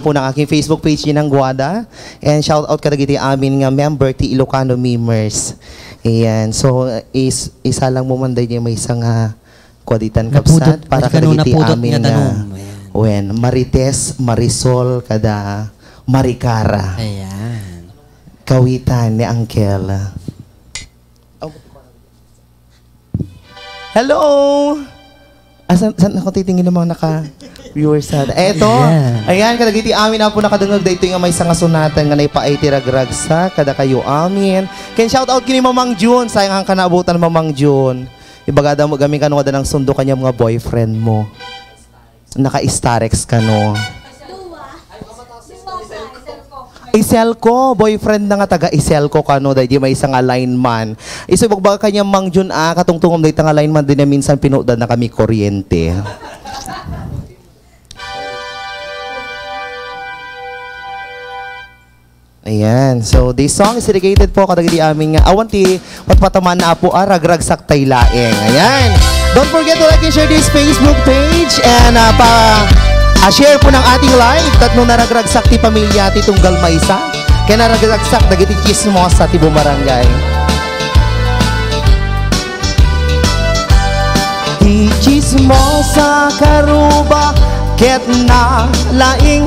po ng aking Facebook page ng Guada. And shout out kadagiti amin nga member ti Ilocano Memers. Ayan. So isa lang mo man day may isang kwaditan kapsat para kadagiti amin nga Marites, Marisol, kada Maricara. Ayan. Kawitan ni Angkel. Hello! Saan ako titingin ng mga naka-viewers sa... Eto! Ayan, kadagiti amin na po nakadungag dito nga may sanga sunatan nga naipaay tiragrag sa kada kayo amin. Ken shout out kini Mamang June. Sayang ang kanaabutan Mamang June. Ibagada mo gamin ka nung ng sundo kanya mga boyfriend mo. Naka-starex ka no. Iselco, boyfriend na nga taga Iselco kano dahil di may isang lineman. Isubog ba kanya Mang Jun katungtungom dahil tanga lineman din na minsan pinudan na kami kuryente. Ayan, so this song is dedicated po kadagiti aming awanti patpataman na po ragrag saktay laeng. Ayan, don't forget to like and share this Facebook page and share po ng ating live tatno naragragsak ti pamilya ti tunggal maysa kaya naragragsak dagiti chismosa ti bumarangay ti chismosa karuba ket na laing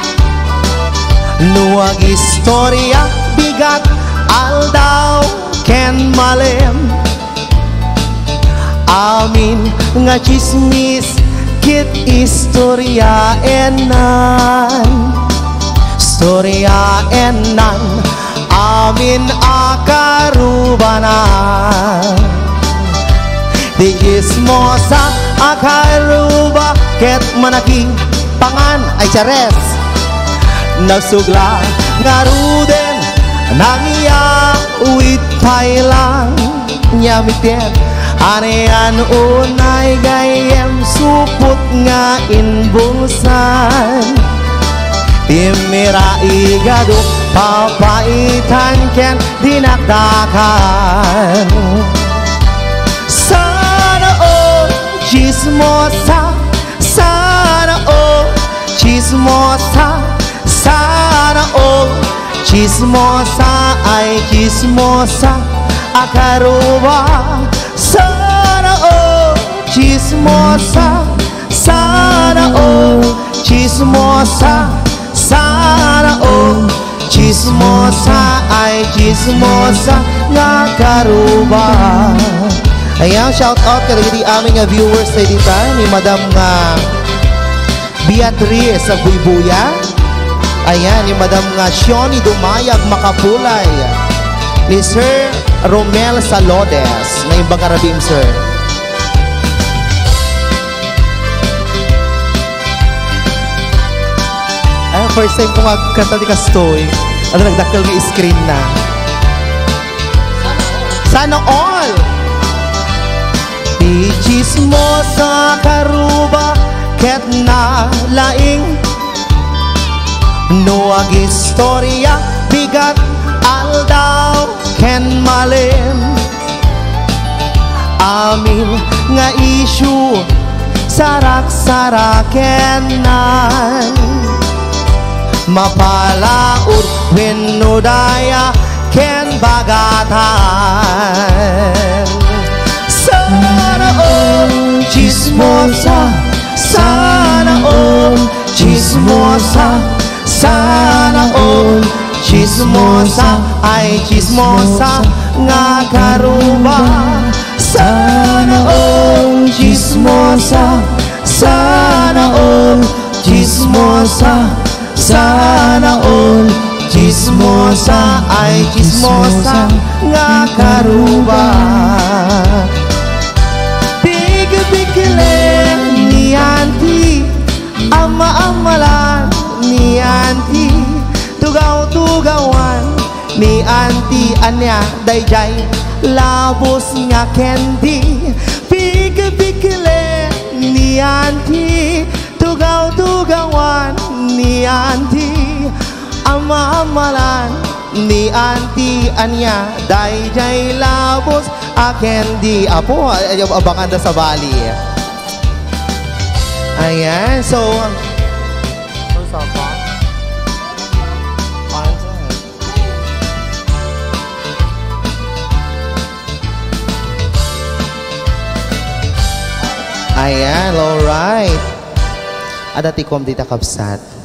luwag istorya bigat aldaw ken malem amin nga chismis kit istorya enan amin akarubanan di chismosa akaruba ket manaki pangan ay chares nagsugla ngaruden nangiya uwit pailang nyamiten anean unay gayem suput nga inbungsan timira igado papaitan ken dinakdakan sana chismosa sana chismosa sana chismosa ay chismosa akaruba sana chismosa sana chismosa sana chismosa ay chismosa nga karuba. Ayan, shout out kadagiti aming viewers sa dita ni Madam Beatrice sa Buybuya. Ayan, ni Madam Shoni Dumayag Makapulay, ni Sir Romel Salodes na yung Bangarabim, sir. Ay, first time ko magkanta ni Kastoy. Ano, nagdaktal ng screen na. Sana all! Di chismosa karuba ket na laing nuwag istorya bigat aldaw ken malem amin nga issue sarak-sarakenan mapalaud wenudaya ken bagatan sana chismosa sana chismosa sana chismosa ay chismosa nga karuba sana chismosa sana chismosa sana chismosa ay chismosa nga karuba big-biglen ni auntie ama-amalan ni auntie tugaw-tugawan ni auntie anya dayjay labos nga candy big-biglen ni auntie tugaw-tugawan ni auntie ama-amalan ni auntie anya dayjay labos a candy apo abangan na sa Bali. Ayan, so Ayan, alright. Ada tikom dita kapsat.